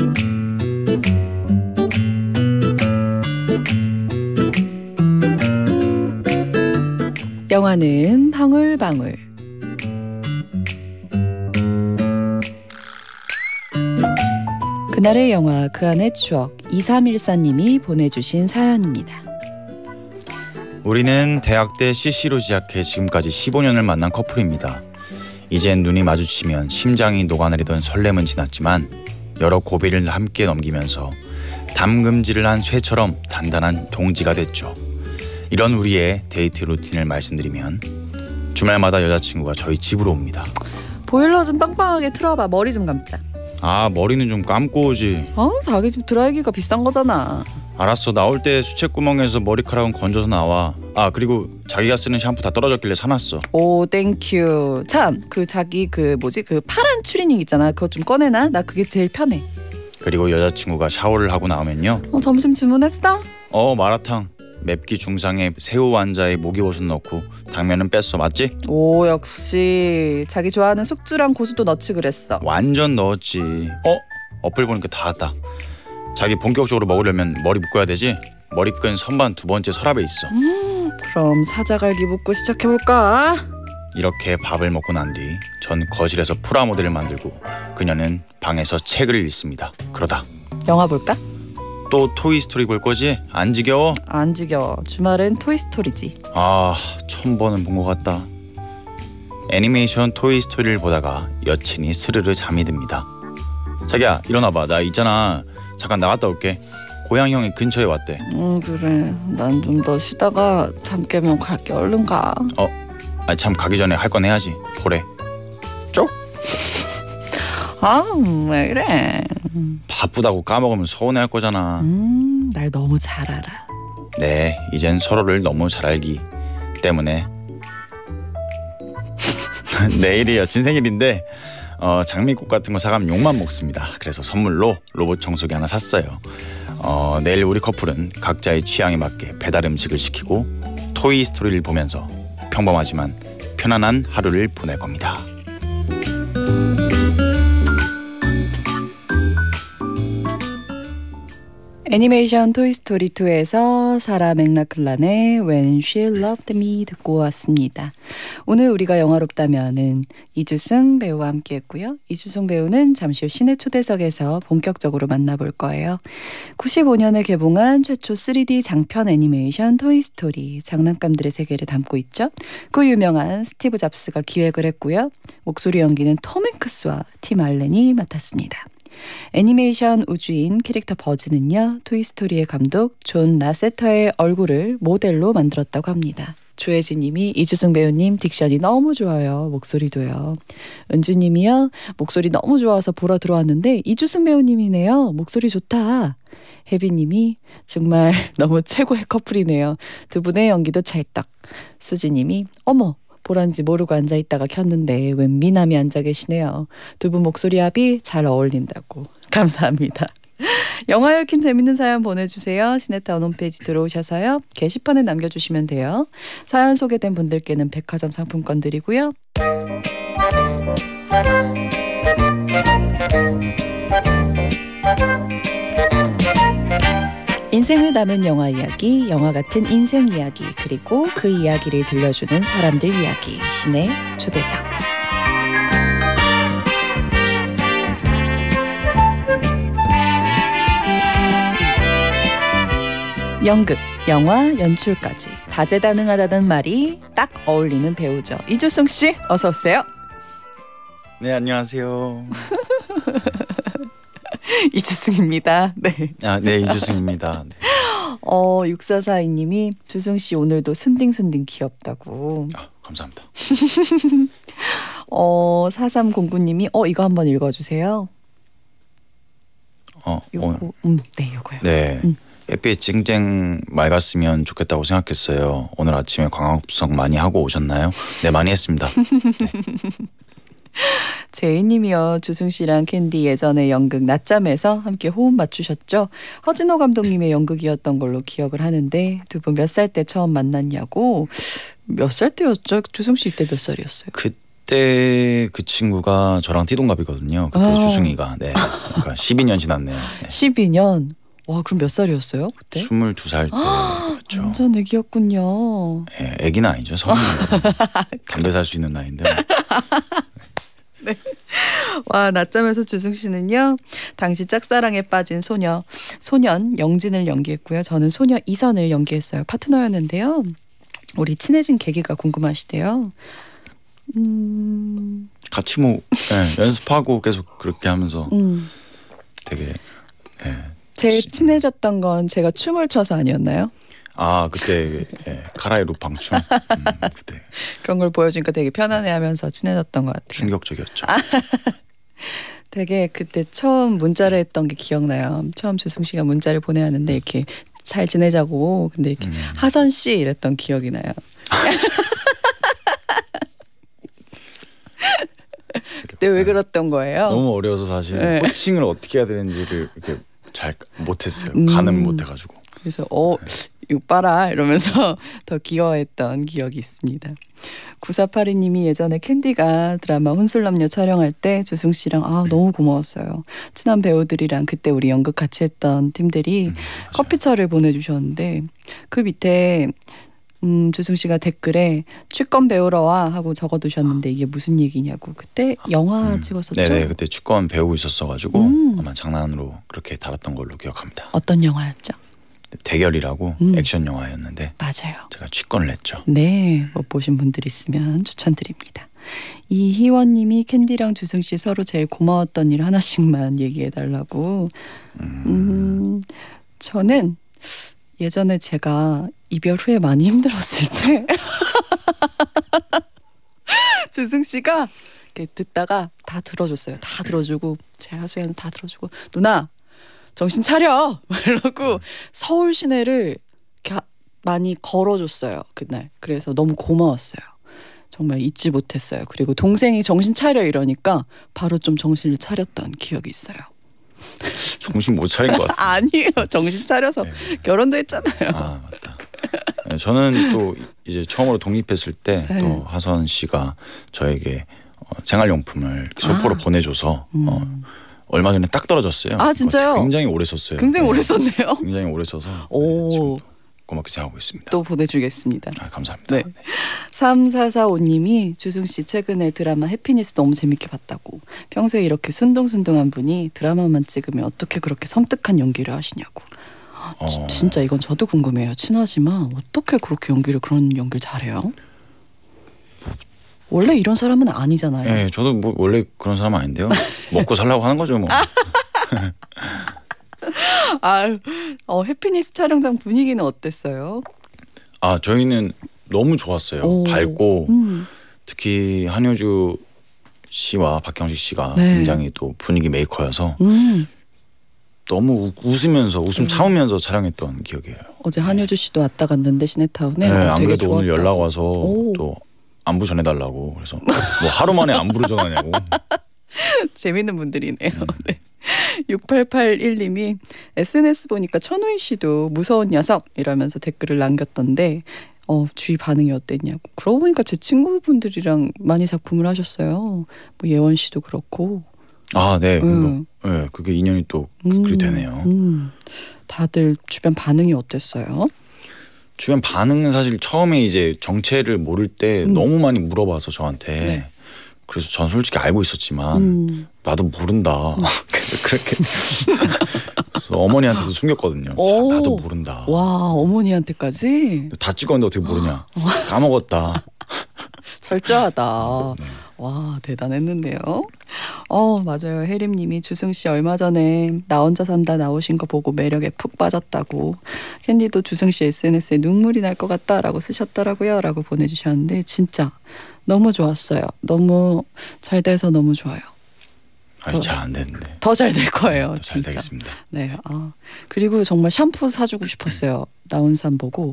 영화는 방울방울. 그날의 영화 그 안의 추억 2314님이 보내주신 사연입니다. 우리는 대학 때 CC로 시작해 지금까지 15년을 만난 커플입니다. 이젠 눈이 마주치면 심장이 녹아내리던 설렘은 지났지만 여러 고비를 함께 넘기면서 담금질을 한 쇠처럼 단단한 동지가 됐죠. 이런 우리의 데이트 루틴을 말씀드리면 주말마다 여자친구가 저희 집으로 옵니다. 보일러 좀 빵빵하게 틀어봐. 머리 좀 감자. 아, 머리는 좀 감고 오지. 자기 집 드라이기가 비싼 거잖아. 알았어. 나올 때 수채구멍에서 머리카락은 건져서 나와. 아, 그리고 자기가 쓰는 샴푸 다 떨어졌길래 사놨어. 오, 땡큐. 참, 자기 그 파란 추리닝 있잖아. 그거 좀 꺼내놔. 나 그게 제일 편해. 그리고 여자친구가 샤워를 하고 나오면요. 점심 주문했어? 마라탕. 맵기 중상에 새우 완자에 목이버섯 넣고 당면은 뺐어. 맞지? 오, 역시 자기 좋아하는 숙주랑 고수도 넣지 그랬어. 완전 넣었지. 어플 보니까 다 왔다. 자기 본격적으로 먹으려면 머리 묶어야 되지? 머리끈 선반 두 번째 서랍에 있어. 그럼 사자갈기 묶고 시작해볼까? 이렇게 밥을 먹고 난 뒤 전 거실에서 프라모델을 만들고 그녀는 방에서 책을 읽습니다. 그러다 영화 볼까? 또 토이스토리 볼 거지? 안 지겨워? 안 지겨워. 주말엔 토이스토리지. 1000번은 본 것 같다. 애니메이션 토이스토리를 보다가 여친이 스르르 잠이 듭니다. 자기야, 일어나봐. 나 있잖아. 잠깐 나갔다 올게. 고향 형이 근처에 왔대. 그래. 난 좀 더 쉬다가 잠 깨면 갈게. 얼른 가. 참 가기 전에 할 건 해야지. 보래. 쪽? 왜 그래? 바쁘다고 까먹으면 서운해할 거잖아. 날 너무 잘 알아. 네, 이젠 서로를 너무 잘 알기 때문에 내일이 여친 생일인데 장미꽃 같은 거 사가면 욕만 먹습니다. 그래서 선물로 로봇 청소기 하나 샀어요. 내일 우리 커플은 각자의 취향에 맞게 배달 음식을 시키고 토이스토리를 보면서 평범하지만 편안한 하루를 보낼 겁니다. 애니메이션 토이스토리 2에서 사라 맥락클란의 When She Loved Me 듣고 왔습니다. 오늘 우리가 영화롭다면은 이주승 배우와 함께했고요. 이주승 배우는 잠시 후 시내 초대석에서 본격적으로 만나볼 거예요. 95년에 개봉한 최초 3D 장편 애니메이션 토이스토리, 장난감들의 세계를 담고 있죠. 그 유명한 스티브 잡스가 기획을 했고요. 목소리 연기는 톰 행크스와 팀 알렌이 맡았습니다. 애니메이션 우주인 캐릭터 버즈는요, 토이스토리의 감독 존 라세터의 얼굴을 모델로 만들었다고 합니다. 조혜진님이 이주승 배우님 딕션이 너무 좋아요. 목소리도요. 은주님이요, 목소리 너무 좋아서 보러 들어왔는데 이주승 배우님이네요. 목소리 좋다. 혜비님이 정말 너무 최고의 커플이네요. 두 분의 연기도 찰떡. 수지님이 어머, 보란지 모르고 앉아있다가 켰는데 웬 미남이 앉아 계시네요. 두 분 목소리 합이 잘 어울린다고. 감사합니다. 영화 얽힌 재밌는 사연 보내주세요. 시네타운 홈페이지 들어오셔서요. 게시판에 남겨주시면 돼요. 사연 소개된 분들께는 백화점 상품권 드리고요. 인생을 담은 영화 이야기, 영화 같은 인생 이야기, 그리고 그 이야기를 들려주는 사람들 이야기, 신의 초대석. 연극, 영화, 연출까지 다재다능하다는 말이 딱 어울리는 배우죠. 이주승 씨, 어서 오세요. 네, 안녕하세요. 이주승입니다. 네. 네, 이주승입니다. 네. 6442님이 주승 씨 오늘도 순딩순딩 귀엽다고. 감사합니다. 4309님이 이거 한번 읽어주세요. 요거, 네, 요거요. 네. 햇빛 쨍쨍 맑았으면 좋겠다고 생각했어요. 오늘 아침에 광합성 많이 하고 오셨나요? 네, 많이 했습니다. 네. 제이님이요. 주승 씨랑 캔디 예전에 연극 낮잠에서 함께 호흡 맞추셨죠. 허진호 감독님의 연극이었던 걸로 기억을 하는데 두 분 몇 살 때 처음 만났냐고. 몇 살 때였죠? 주승 씨 이때 몇 살이었어요? 그때 그 친구가 저랑 띠동갑이거든요. 그때 주승이가. 네. 그러니까 12년 지났네요. 네. 12년. 와, 그럼 몇 살이었어요 그때? 22살 때였죠. 완전 애기였군요. 네, 애기는 아니죠. 성인이에요. 담배 살 수 있는 나이인데. 네. 와, 낮잠에서 주승 씨는요. 당시 짝사랑에 빠진 소년 영진을 연기했고요. 저는 소녀 이선을 연기했어요. 파트너였는데요. 우리 친해진 계기가 궁금하시대요. 같이 뭐 연습하고 계속 그렇게 하면서 되게 제일 친해졌던 건 제가 춤을 춰서 아니었나요? 아, 그때 카라이 루팡춤 그때 그런 걸 보여주니까 되게 편안해하면서 친해졌던 것 같아요. 충격적이었죠. 되게 그때 처음 문자를 했던 게 기억나요. 처음 주승 씨가 문자를 보내야 하는데 이렇게 잘 지내자고 근데 이렇게 하선 씨 이랬던 기억이 나요. 그때 왜 그랬던 거예요? 너무 어려워서 사실 네. 호칭을 어떻게 해야 되는지를 이렇게 잘 못했어요. 가늠 못해가지고. 그래서 이거 봐라 이러면서 더 귀여워했던 기억이 있습니다. 9482님이 예전에 캔디가 드라마 혼술남녀 촬영할 때 주승 씨랑 너무 고마웠어요. 친한 배우들이랑 그때 우리 연극 같이 했던 팀들이 커피차를 보내주셨는데 그 밑에 주승 씨가 댓글에 취권 배우러 와 하고 적어두셨는데 이게 무슨 얘기냐고. 그때 영화 찍었었죠? 네네, 그때 취권 배우고 있었어가지고 아마 장난으로 그렇게 달았던 걸로 기억합니다. 어떤 영화였죠? 대결이라고 액션 영화였는데 맞아요. 제가 취권을 냈죠. 네, 못 보신 분들 있으면 추천드립니다. 이희원님이 캔디랑 주승 씨 서로 제일 고마웠던 일 하나씩만 얘기해달라고. 저는 예전에 제가 이별 후에 많이 힘들었을 때 주승 씨가 이렇게 듣다가 다 들어줬어요. 다 들어주고 제 하소연은 다 들어주고 누나 정신 차려 이러고 서울 시내를 많이 걸어줬어요 그날. 그래서 너무 고마웠어요. 정말 잊지 못했어요. 그리고 동생이 정신 차려 이러니까 바로 좀 정신을 차렸던 기억이 있어요. 정신 못 차린 것 같습니다. 아니에요. 정신 차려서 결혼도 했잖아요. 아, 맞다. 네, 저는 또 이제 처음으로 독립했을 때 또 하선 씨가 저에게 생활용품을 소포로 보내줘서 얼마 전에 딱 떨어졌어요. 아, 진짜요? 굉장히 오래 썼어요. 굉장히 오래 썼네요. 굉장히 오래 써서 지금도 고맙게 생각하고 있습니다. 또 보내주겠습니다. 아, 감사합니다. 네. 3445님이 주승 씨 최근에 드라마 해피니스 너무 재밌게 봤다고. 평소에 이렇게 순둥순둥한 분이 드라마만 찍으면 어떻게 그렇게 섬뜩한 연기를 하시냐고. 진짜 이건 저도 궁금해요. 친하지만 어떻게 그렇게 그런 연기를 잘해요? 원래 이런 사람은 아니잖아요. 네, 저도 뭐 원래 그런 사람은 아닌데요. 먹고 살라고 하는 거죠 뭐. 해피니스 촬영장 분위기는 어땠어요? 아, 저희는 너무 좋았어요. 밝고 특히 한효주 씨와 박형식 씨가 굉장히 또 분위기 메이커여서 너무 웃으면서 웃음 참으면서 촬영했던 기억이에요. 어제 한효주 씨도 왔다 갔는데 시네타운에 네, 안 되게 그래도 오늘 좋았다고. 연락 와서 또 안부 전해달라고. 그래서 뭐 하루 만에 안부를 전하냐고. 재밌는 분들이네요. 네. 6881님이 SNS 보니까 천우희 씨도 무서운 녀석 이러면서 댓글을 남겼던데 주위 반응이 어땠냐고. 그러고 보니까 제 친구분들이랑 많이 작품을 하셨어요. 뭐 예원 씨도 그렇고. 아, 네. 네, 그게 인연이 또 그렇게 되네요. 다들 주변 반응이 어땠어요? 주변 반응은 사실 처음에 이제 정체를 모를 때 너무 많이 물어봐서 저한테. 네. 그래서 전 솔직히 알고 있었지만 나도 모른다. 그래서 그렇게 그래서 어머니한테도 숨겼거든요. 나도 모른다. 와, 어머니한테까지? 다 찍었는데 어떻게 모르냐. 까먹었다. 철저하다. 네. 와, 대단했는데요. 맞아요. 혜림님이 주승 씨 얼마 전에 나 혼자 산다 나오신 거 보고 매력에 푹 빠졌다고. 캔디도 주승 씨 SNS에 눈물이 날 것 같다라고 쓰셨더라고요. 라고 보내주셨는데 진짜 너무 좋았어요. 너무 잘 돼서 너무 좋아요. 잘 안 됐는데. 더 잘 될 거예요. 더 잘 진짜. 되겠습니다. 네. 그리고 정말 샴푸 사주고 싶었어요. 나온산 보고.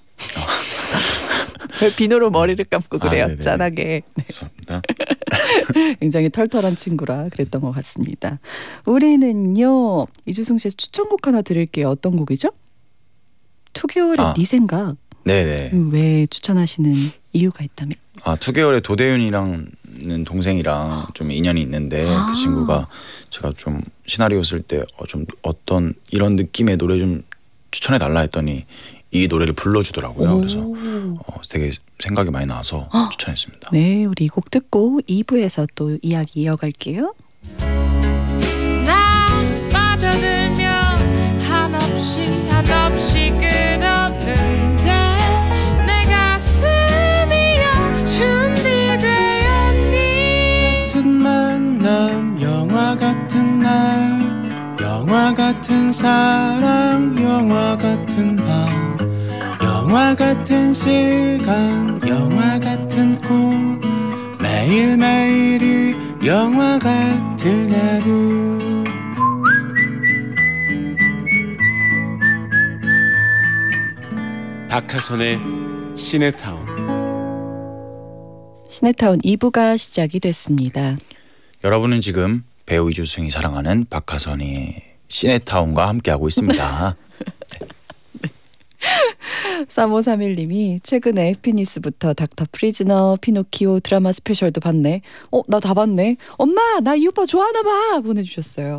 왜 비누로 머리를 감고 그래요? 짠하게. 네. 죄송합니다. 굉장히 털털한 친구라 그랬던 것 같습니다. 우리는요. 이주승 씨의 추천곡 하나 들을게요. 어떤 곡이죠? 2개월의 네 생각. 네네. 왜 추천하시는 이유가 있다면? 2개월에 도대윤이랑은 동생이랑 좀 인연이 있는데 그 친구가 제가 좀 시나리오 쓸 때 좀 어떤 이런 느낌의 노래 좀 추천해 달라 했더니 이 노래를 불러주더라고요. 그래서 되게 생각이 많이 나서 추천했습니다. 네, 우리 이 곡 듣고 2부에서 또 이야기 이어갈게요. 나 빠져들면 한없이 끝없는데 내 가슴이여 준비되었니 같은 만남 영화 같은 날 영화 같은 사랑 영화 같은 밤 영화 같은 시간 영화 같은 꿈 매일매일이 영화 같은 하루 박하선의 시네타운 시네타운 2부가 시작이 됐습니다. 여러분은 지금 배우 이주승이 사랑하는 박하선이 시네타운과 함께하고 있습니다. 3531님이 최근에 해피니스부터 닥터 프리즈너, 피노키오 드라마 스페셜도 봤네. 나 다 봤네. 엄마, 나 이 오빠 좋아하나 봐. 보내주셨어요.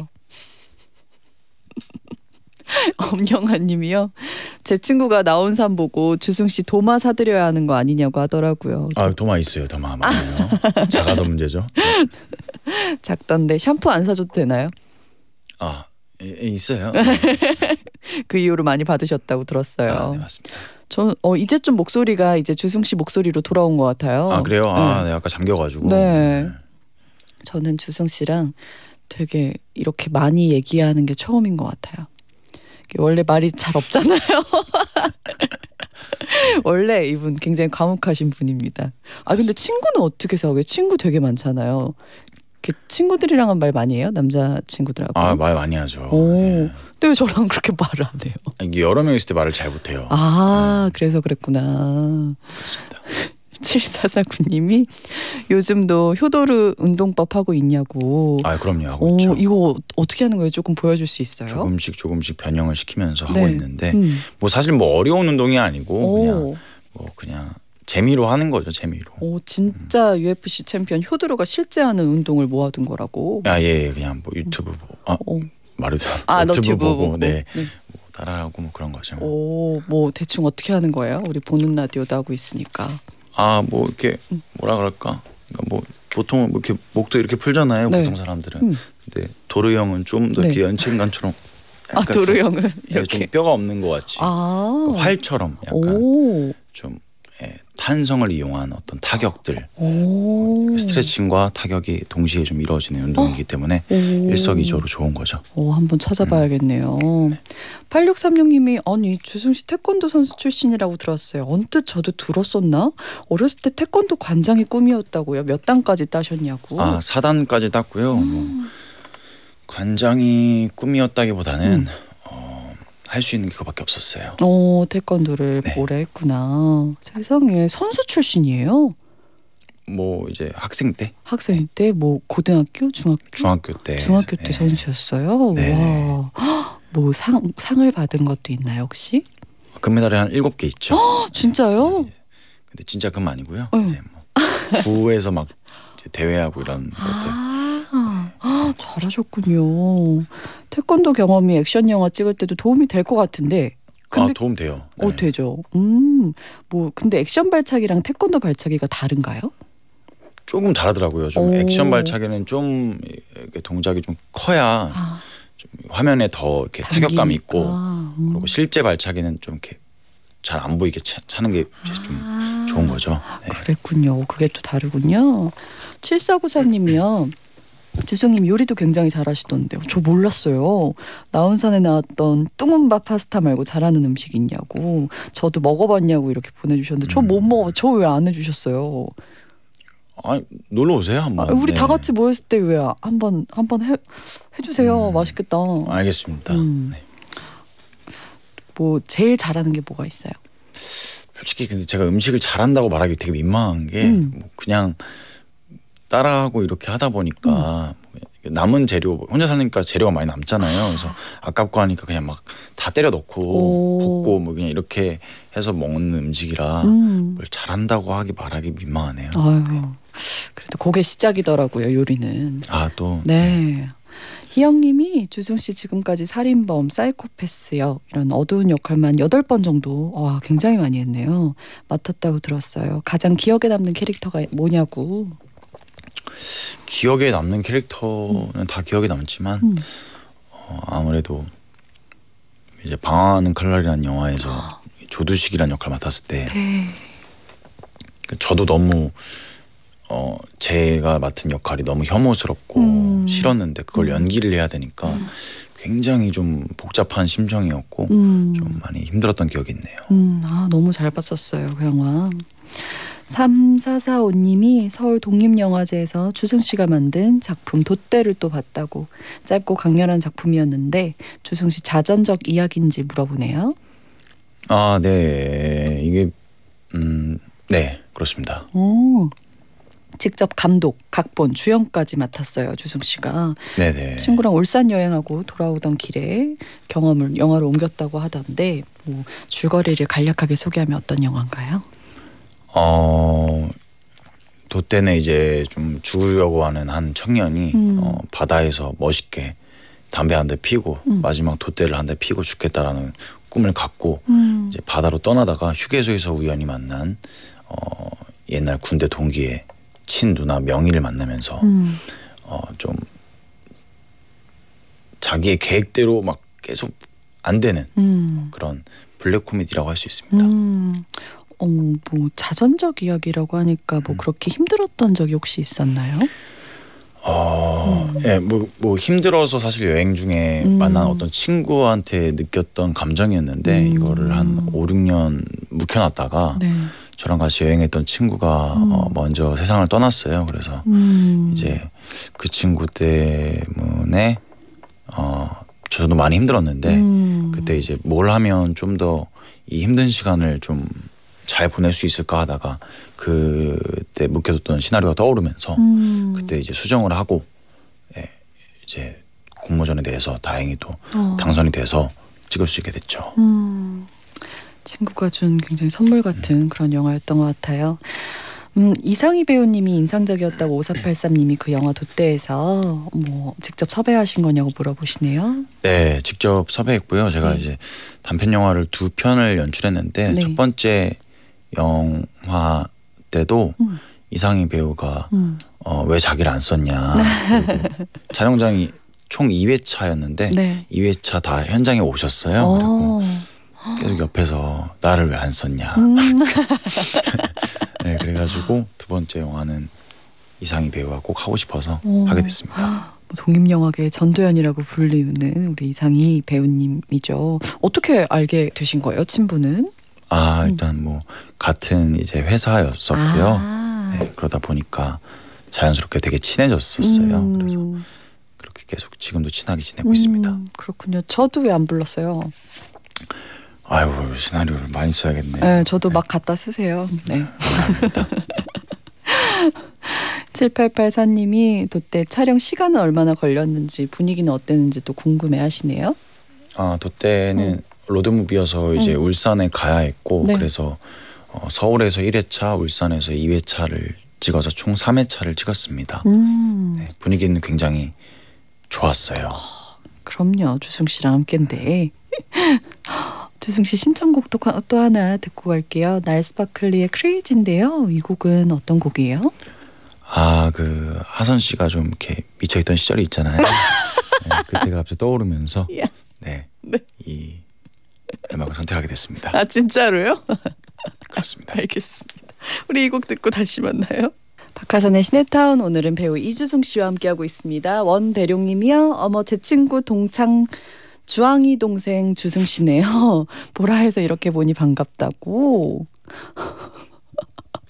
엄영아님이요. 제 친구가 나온 산 보고 주승씨 도마 사드려야 하는 거 아니냐고 하더라고요. 도마 있어요. 도마 많아요. 작아서 문제죠. 작던데 샴푸 안 사줘도 되나요? 있어요. 그 이후로 많이 받으셨다고 들었어요. 네, 맞습니다. 저 이제 좀 목소리가 이제 주승씨 목소리로 돌아온 것 같아요. 그래요? 네. 네, 아까 잠겨가지고. 네. 저는 주승씨랑 되게 이렇게 많이 얘기하는 게 처음인 것 같아요. 원래 말이 잘 없잖아요. 원래 이분 굉장히 과묵하신 분입니다. 근데 친구는 어떻게 사귀어요? 친구 되게 많잖아요. 친구들이랑은 말 많이 해요? 남자 친구들하고? 말 많이 하죠. 네. 근데 왜 저랑 그렇게 말을 안 해요? 이게 여러 명 있을 때 말을 잘 못해요. 그래서 그랬구나. 그렇습니다. 7449님이 요즘도 효도르 운동법 하고 있냐고. 그럼요. 하고 있죠. 이거 어떻게 하는 거예요? 조금 보여줄 수 있어요? 조금씩 변형을 시키면서 네. 하고 있는데 사실 어려운 운동이 아니고 그냥 재미로 하는 거죠. 재미로. 진짜 UFC 챔피언 효도르가 실제 하는 운동을 모아둔 거라고. 예. 그냥 유튜브 보고 말해도 너튜브 보고 네. 따라하고 그런 거죠. 대충 어떻게 하는 거예요? 우리 보는 라디오도 하고 있으니까. 이렇게 뭐라 그럴까? 그러니까 보통 이렇게 목도 이렇게 풀잖아요. 네. 보통 사람들은. 근데 도르 형은 좀 더 이렇게 연체인간처럼. 도르 형은 이렇게 좀 뼈가 없는 것 같이. 활처럼 약간 좀 탄성을 이용한 어떤 타격들, 스트레칭과 타격이 동시에 좀 이루어지는 운동이기 때문에 일석이조로 좋은 거죠. 한번 찾아봐야겠네요. 8636님이 아니 주승씨 태권도 선수 출신이라고 들었어요. 언뜻 저도 들었었나? 어렸을 때 태권도 관장이 꿈이었다고요. 몇 단까지 따셨냐고. 4단까지 땄고요. 관장이 꿈이었다기보다는 할 수 있는 게 그거밖에 없었어요. 태권도를 네. 오래 했구나. 세상에 선수 출신이에요? 이제 학생 때? 학생 때 고등학교, 중학교 때. 중학교 때 선수였어요. 네. 와. 상을 받은 것도 있나요, 혹시? 금메달이 한 7개 있죠. 진짜요? 네. 근데 진짜 금 아니고요. 응. 이제 구에서 막 대회하고 이런 것들. 잘하셨군요. 태권도 경험이 액션 영화 찍을 때도 도움이 될 것 같은데. 근데 도움 돼요. 네. 되죠. 근데 액션 발차기랑 태권도 발차기가 다른가요? 조금 다르더라고요. 좀 액션 발차기는 좀 동작이 좀 커야 좀 화면에 더 이렇게 타격감이 있고 그리고 실제 발차기는 좀 이렇게 잘 안 보이게 차는 게 좀 좋은 거죠. 네. 그랬군요. 그게 또 다르군요. 7494님이요. 주승님 요리도 굉장히 잘하시던데요. 저 몰랐어요. 나훈산에 나왔던 뚱은밥 파스타 말고 잘하는 음식 있냐고. 저도 먹어봤냐고 이렇게 보내주셨는데 저 못 먹어봐. 저 왜 안 해주셨어요? 놀러 오세요 한번. 우리 다 같이 모였을 때 왜 한번 해주세요. 맛있겠다. 알겠습니다. 네. 제일 잘하는 게 뭐가 있어요? 솔직히 근데 제가 음식을 잘한다고 말하기 되게 민망한 게 그냥 따라하고 이렇게 하다 보니까 남은 재료 혼자 사니까 재료가 많이 남잖아요. 그래서 아깝고 하니까 그냥 막 다 때려 넣고 볶고 뭐 그냥 이렇게 해서 먹는 음식이라 뭘 잘한다고 말하기 민망하네요. 아유, 그래도 그게 시작이더라고요, 요리는. 아, 또 네. 희영님이 주승 씨 지금까지 살인범, 사이코패스요 이런 어두운 역할만 8번 정도 굉장히 많이 했네요. 맡았다고 들었어요. 가장 기억에 남는 캐릭터가 뭐냐고. 기억에 남는 캐릭터는 다 기억에 남지만 아무래도 이제 방황하는 칼날이라는 영화에서 조두식이라는 역할 맡았을 때 네. 저도 너무 제가 맡은 역할이 너무 혐오스럽고 싫었는데 그걸 연기를 해야 되니까 굉장히 좀 복잡한 심정이었고 좀 많이 힘들었던 기억이 있네요. 너무 잘 봤었어요, 그 영화. 3445님이 서울 독립영화제에서 주승 씨가 만든 작품 돛대를 또 봤다고. 짧고 강렬한 작품이었는데 주승 씨 자전적 이야기인지 물어보네요. 아, 네. 이게 네, 그렇습니다. 직접 감독, 각본, 주연까지 맡았어요, 주승 씨가. 네네. 친구랑 울산 여행하고 돌아오던 길에 경험을 영화로 옮겼다고 하던데 뭐 줄거리를 간략하게 소개하면 어떤 영화인가요? 돛대는 이제 좀 죽으려고 하는 한 청년이 바다에서 멋있게 담배 한 대 피고 마지막 돛대를 한 대 피고 죽겠다라는 꿈을 갖고 이제 바다로 떠나다가 휴게소에서 우연히 만난 옛날 군대 동기의 친누나 명희를 만나면서 좀 자기의 계획대로 막 계속 안 되는 그런 블랙 코미디라고 할 수 있습니다. 뭐 자전적 이야기라고 하니까 뭐 그렇게 힘들었던 적이 혹시 있었나요? 예, 뭐 힘들어서 사실 여행 중에 만난 어떤 친구한테 느꼈던 감정이었는데 이거를 한 5, 6년 묵혀놨다가 네. 저랑 같이 여행했던 친구가 먼저 세상을 떠났어요. 그래서 이제 그 친구 때문에 저도 많이 힘들었는데 그때 이제 뭘 하면 좀 더 이 힘든 시간을 좀 잘 보낼 수 있을까 하다가 그때 묵혀뒀던 시나리오가 떠오르면서 그때 이제 수정을 하고 이제 공모전에 대해서 다행히 또 당선이 돼서 찍을 수 있게 됐죠. 친구가 준 굉장히 선물 같은 그런 영화였던 것 같아요. 이상희 배우님이 인상적이었다고 5483님이 그 영화 돛대에서 뭐 직접 섭외하신 거냐고 물어보시네요. 네, 직접 섭외했고요. 제가 네. 이제 단편 영화를 2편을 연출했는데 네. 첫 번째 영화 때도 이상희 배우가 왜 자기를 안 썼냐. 그리고 촬영장이 총 2회차였는데 네. 2회차 다 현장에 오셨어요. 그리고 계속 옆에서 나를 왜 안 썼냐. 네, 그래가지고 두 번째 영화는 이상희 배우가 꼭 하고 싶어서 하게 됐습니다. 독립영화계의 전도연이라고 불리는 우리 이상희 배우님이죠. 어떻게 알게 되신 거예요, 친분은? 일단 뭐 같은 이제 회사였었고요. 네, 그러다 보니까 자연스럽게 되게 친해졌었어요. 그래서 그렇게 계속 지금도 친하게 지내고 있습니다. 그렇군요. 저도 왜 안 불렀어요? 아유, 시나리오를 많이 써야겠네요. 네, 저도 막 갖다 쓰세요. 네. 7884님이 돛대 촬영 시간은 얼마나 걸렸는지 분위기는 어땠는지 또 궁금해하시네요. 돛대는 로드무비여서 이제 울산에 가야 했고 네. 그래서 서울에서 1회차, 울산에서 2회차를 찍어서 총 3회차를 찍었습니다. 네, 분위기는 굉장히 좋았어요. 그럼요. 주승 씨랑 함께인데. 주승 씨 신청곡 또 하나 듣고 갈게요. 날스파클리의 크레이지인데요. 이 곡은 어떤 곡이에요? 그 하선 씨가 좀 이렇게 미쳐있던 시절이 있잖아요. 네, 그때가 갑자기 떠오르면서 네. 이 음악을 선택하게 됐습니다. 아, 진짜로요? 그렇습니다. 알겠습니다. 우리 이 곡 듣고 다시 만나요. 박하선의 시네타운, 오늘은 배우 이주승 씨와 함께하고 있습니다. 원대룡님이요. 어머, 제 친구 동창 주황이 동생 주승 씨네요. 보라에서 이렇게 보니 반갑다고.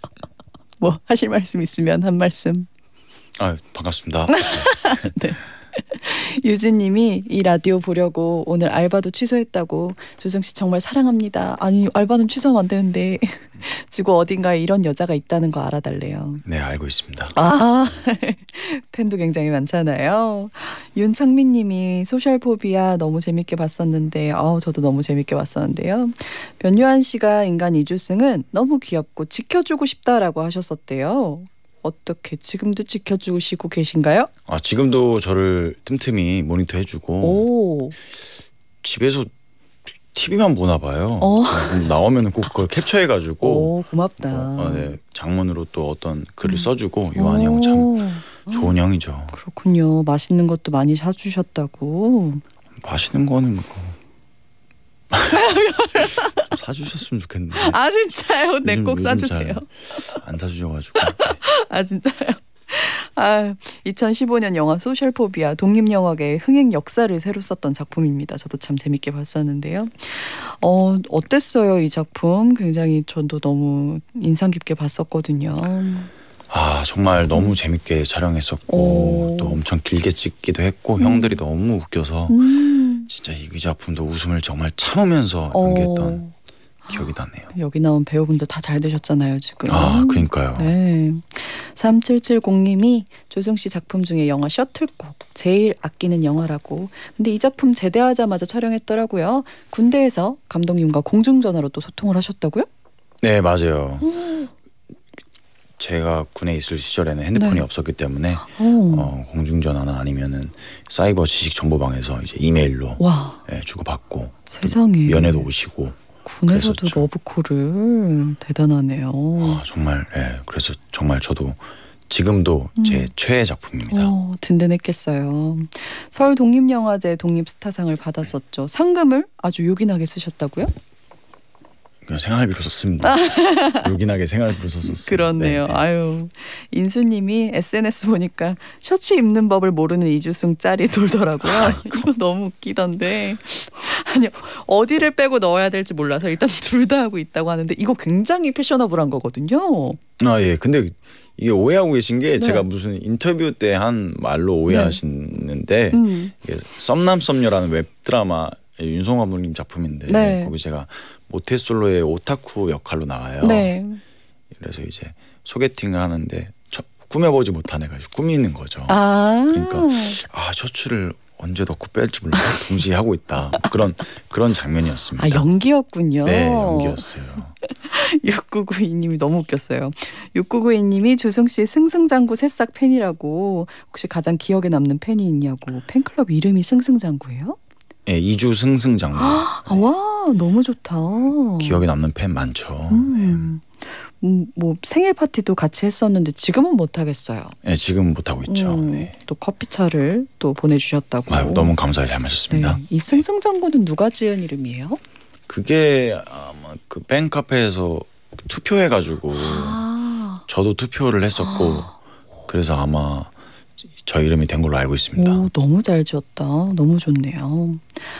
뭐 하실 말씀 있으면 한 말씀. 반갑습니다. 네. 유진님이 이 라디오 보려고 오늘 알바도 취소했다고. 주승 씨 정말 사랑합니다. 아니 알바는 취소하면 안 되는데 지구 어딘가에 이런 여자가 있다는 거 알아달래요. 네, 알고 있습니다. 아 팬도 굉장히 많잖아요. 윤창민님이 소셜포비아 너무 재밌게 봤었는데 저도 너무 재밌게 봤었는데요. 변요한 씨가 인간 이주승은 너무 귀엽고 지켜주고 싶다라고 하셨었대요. 어떻게 지금도 지켜주시고 계신가요? 지금도 저를 틈틈이 모니터해주고 오. 집에서 TV만 보나 봐요. 나오면 꼭 그걸 캡처해가지고 오, 고맙다. 네, 장문으로 또 어떤 글을 써주고 요한이 형 참 좋은 형이죠. 그렇군요. 맛있는 것도 많이 사주셨다고. 맛있는 거는 뭐 사주셨으면 좋겠는데. 아 진짜요? 네, 꼭 사주세요. 안 사주셔가지고. 아 진짜요? 2015년 영화 소셜포비아 독립영화계의 흥행 역사를 새로 썼던 작품입니다. 저도 참 재밌게 봤었는데요. 어땠어요 이 작품? 굉장히 저도 너무 인상 깊게 봤었거든요. 정말 너무 재밌게 촬영했었고 또 엄청 길게 찍기도 했고 형들이 너무 웃겨서 진짜 이 작품도 웃음을 정말 참으면서 연기했던 기억이 나네요. 여기 나온 배우분들 다 잘 되셨잖아요 지금. 그러니까요. 네. 3770님이 조승 씨 작품 중에 영화 셔틀콕 제일 아끼는 영화라고. 근데 이 작품 제대하자마자 촬영했더라고요. 군대에서 감독님과 공중전화로 또 소통을 하셨다고요? 네, 맞아요. 제가 군에 있을 시절에는 핸드폰이 없었기 때문에 공중전화나 아니면은 사이버 지식정보방에서 이제 이메일로 주고받고 세상에 면회도 오시고 군에서도 그랬었죠. 러브콜을. 대단하네요. 정말 그래서 정말 저도 지금도 제 최애 작품입니다. 든든했겠어요. 서울 독립영화제 독립스타상을 받았었죠. 상금을 아주 요긴하게 쓰셨다고요? 그냥 생활비로 썼습니다. 요긴하게 생활비로 썼었어요. 그렇네요. 네. 아유, 인수님이 SNS 보니까 셔츠 입는 법을 모르는 이주승 짤이 돌더라고요. 이거 너무 웃기던데. 아니요, 어디를 빼고 넣어야 될지 몰라서 일단 둘 다 하고 있다고 하는데 이거 굉장히 패셔너블한 거거든요. 예. 근데 이게 오해하고 계신 게 제가 무슨 인터뷰 때 한 말로 오해하시는데 이게 썸남 썸녀라는 웹드라마 윤성호 감독님 작품인데 거기 제가 모태솔로의 오타쿠 역할로 나와요. 네. 그래서 이제 소개팅을 하는데 꾸며보지 못한 애가 꾸미는 거죠. 그러니까 셔츠를 언제 넣고 뺄지 몰라 동시에 하고 있다. 그런 장면이었습니다. 연기였군요. 네, 연기였어요. 6992님이 너무 웃겼어요. 6992님이 주승 씨 승승장구 새싹 팬이라고. 혹시 가장 기억에 남는 팬이 있냐고. 팬클럽 이름이 승승장구예요? 네, 이주 승승장구. 와, 너무 좋다. 기억에 남는 팬 많죠. 뭐 생일 파티도 같이 했었는데 지금은 못 하겠어요. 네, 지금은 못 하고 있죠. 네. 또 커피차를 또 보내주셨다고. 너무 감사히 잘 마셨습니다. 네. 이 승승장구는 누가 지은 이름이에요? 그게 아마 그 팬카페에서 투표해가지고 저도 투표를 했었고 그래서 아마 저 이름이 된 걸로 알고 있습니다. 너무 잘 지었다. 너무 좋네요.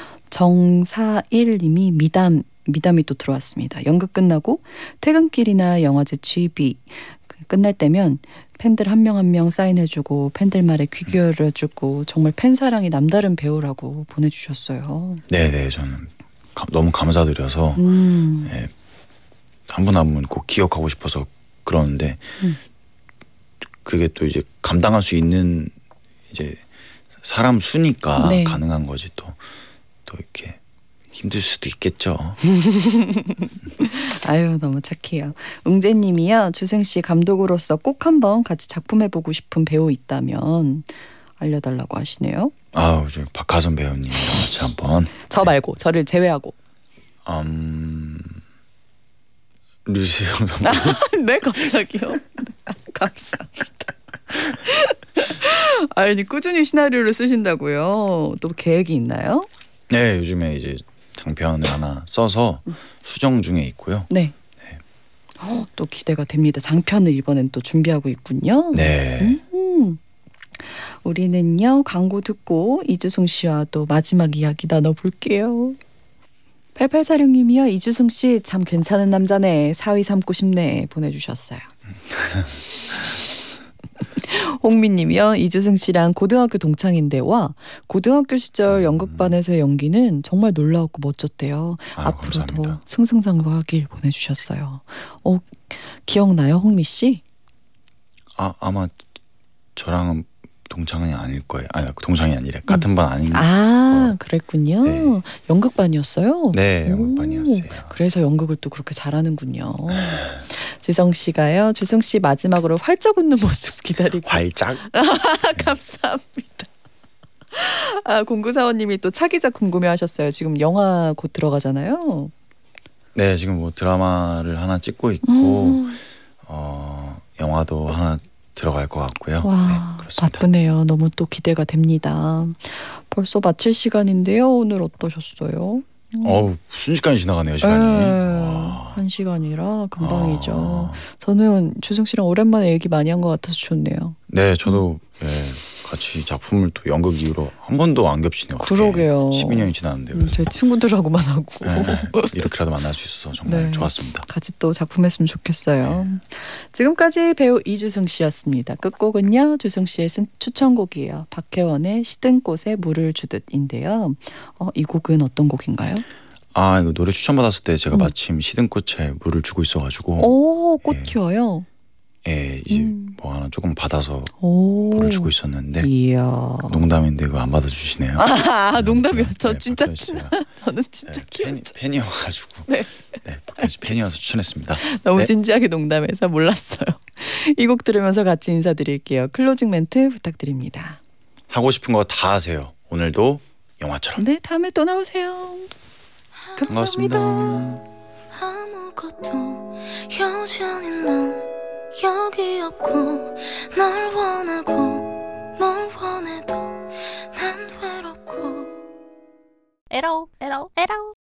정사일님이 미담이 또 들어왔습니다. 연극 끝나고 퇴근길이나 영화제 GV 끝날 때면 팬들 한 명 한 명 사인해주고 팬들 말에 귀 기울여주고 정말 팬 사랑이 남다른 배우라고 보내주셨어요. 네네, 저는 너무 감사드려서 한 분 한 분 꼭 기억하고 싶어서 그러는데 그게 또 이제 감당할 수 있는 이제 사람 수니까 가능한 거지 또 이렇게 힘들 수도 있겠죠. 아유, 너무 착해요. 웅재님이요. 주승 씨 감독으로서 꼭 한번 같이 작품해보고 싶은 배우 있다면 알려달라고 하시네요. 저 박하선 배우님이랑 같이 한번. 저 말고 저를 제외하고. 류시성 선배님. 네, 갑자기요. 감사합니다. 아니, 꾸준히 시나리오를 쓰신다고요? 또 계획이 있나요? 네, 요즘에 이제 장편을 하나 써서 수정 중에 있고요. 네. 또 기대가 됩니다. 장편을 이번엔 또 준비하고 있군요. 네. 우리는요, 광고 듣고 이주승 씨와 또 마지막 이야기 나눠볼게요. 8846님이요. 이주승 씨 참 괜찮은 남자네. 사위 삼고 싶네 보내주셨어요. 홍미님이요. 이주승 씨랑 고등학교 동창인데 와 고등학교 시절 연극반에서의 연기는 정말 놀라웠고 멋졌대요. 앞으로도 감사합니다. 승승장구하길 보내주셨어요. 기억나요, 홍미 씨? 아마 저랑은 동창이 아닐 거예요. 아니 동창이 아니래. 같은 반 아닌. 그랬군요. 네. 연극반이었어요? 네, 오, 연극반이었어요. 그래서 연극을 또 그렇게 잘하는군요. 지성 씨가요. 주승 씨 마지막으로 활짝 웃는 모습 기다리고. 활짝. 감사합니다. 0945님이 또 차기작 궁금해하셨어요. 지금 영화 곧 들어가잖아요. 네, 지금 뭐 드라마를 하나 찍고 있고 영화도 하나 들어갈 것 같고요. 와, 네, 그렇습니다. 바쁘네요. 너무 또 기대가 됩니다. 벌써 마칠 시간인데요. 오늘 어떠셨어요? 순식간에 지나가네요, 시간이. 와. 1시간이라 금방이죠. 저는 주승 씨랑 오랜만에 얘기 많이 한 것 같아서 좋네요. 네, 저도 같이 작품을 또 연극 이후로 한 번도 안 겹치네요. 그러게요. 12년이 지났는데 제 친구들하고만 하고 이렇게라도 만날 수 있어서 정말 네. 좋았습니다. 같이 또 작품했으면 좋겠어요. 지금까지 배우 이주승 씨였습니다. 끝곡은요. 주승 씨의 추천곡이에요. 박혜원의 시든 꽃에 물을 주듯인데요. 이 곡은 어떤 곡인가요? 이거 노래 추천받았을 때 제가 마침 시든 꽃에 물을 주고 있어가지고 꽃 키워요? 이제 뭐 하나 조금 받아서 오. 물을 주고 있었는데 이야. 농담인데 이거 안 받아주시네요. 농담이요. 저 네, 진짜 박혜원 씨가. 저는 진짜 키웠죠. 팬이어가지고 네. 박혜원 씨 팬이어서 추천했습니다. 너무 네. 진지하게 농담해서 몰랐어요. 이 곡 들으면서 같이 인사드릴게요. 클로징 멘트 부탁드립니다. 하고 싶은 거 다 하세요. 오늘도 영화처럼. 네, 다음에 또 나오세요. 감사합니다. 반갑습니다. 아무것도 여전히 넌 여기 없고 널 원하고 널 원해도 난 외롭고 에러